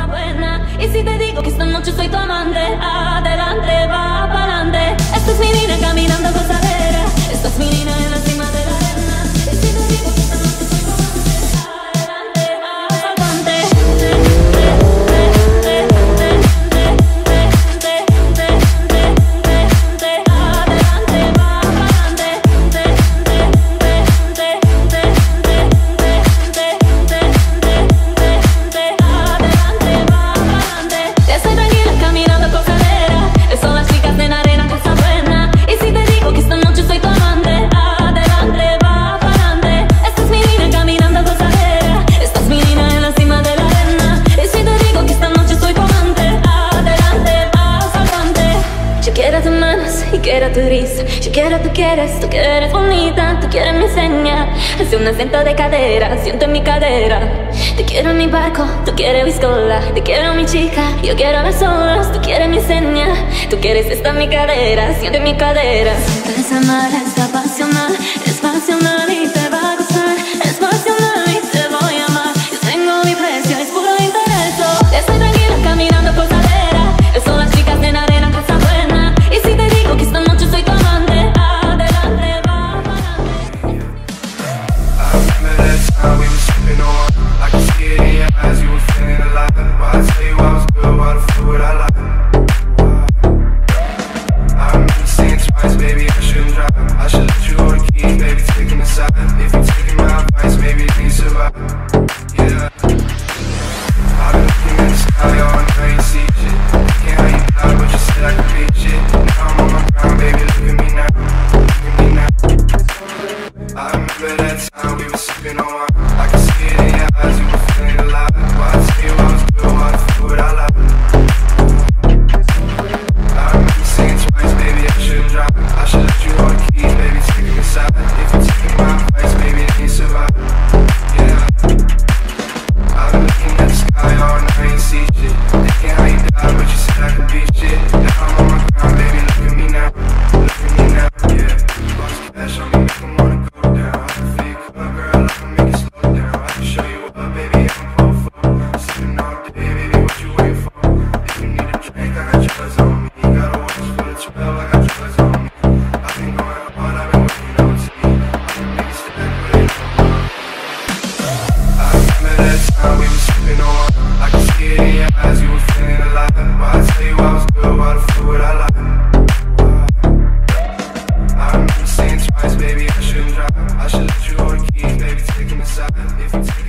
buena. Y si te digo que esta noche soy tu amante, adelante, va pa'lante. Esta es mi niña caminando gozadera, esta es mi niña en la cima de la arena. Y si te digo que esta noche soy tu amante, adelante, va pa'lante. Quiero tu risa, yo quiero tú quieres bonita, tú quieres mi seña. Hace un acento de cadera, siento en mi cadera. Te quiero en mi barco, tú quieres biscola. Te quiero mi chica, yo quiero ver solos. Tú quieres mi seña, tú quieres esta en mi cadera, siento en mi cadera. Es amar, es pasional y te va a gustar. Es pasional y te voy a amar. Yo tengo mi precio, es puro interés. Estoy tranquila caminando por cadera. Son las chicas de la arena que están buenas. Y si te digo que esta noche soy tu amante, adelante, va pa'lante. I remember that time we were sipping on. I could see it in your eyes, you were feeling alive. Why I tell you I was good, why the fuck would I lie? I remember saying twice, baby, I shouldn't drive. I should let you hold the keys, baby, take them aside. If you're taking my advice, maybe then you survive. Yeah. I've been looking at the sky all night, I ain't see shit. Looking how you fly, but you said I could be shit. Now I'm on my grind, baby, look at me now. Look at me now. I remember that time we were sipping on wine. I could see it in your eyes, you were feeling alive. Why I tell you I was good, why the fuck would I lie? I remember saying twice, baby, I shouldn't drive. I should let you hold the keys, baby, take them aside. If you're taking my advice, maybe then you survive. Yeah. I've been looking at the sky all night, I ain't see shit. Thinking how you died, but you said I could be shit. Now I'm on my grind, baby, look at me now. Look at me now, yeah. Lost cash on me, make 'em wanna go down. I can feel you come, girl, I can make it slow down. I can show you up, baby, I'm full for. Sitting all day, baby, what you waiting for? If you need a drink, I got yours on me. You got a watch for the 12, I got yours on me. I've been going hard, I've been working OT. I can make it stack, but it don't work. I remember that time we were sipping on wine. I could see it in your eyes, you were feeling alive. Why I tell you I was good, why the fuck would I lie? I remember saying twice, baby, I shouldn't drive. I should let you hold the keys, baby, take them aside. If you take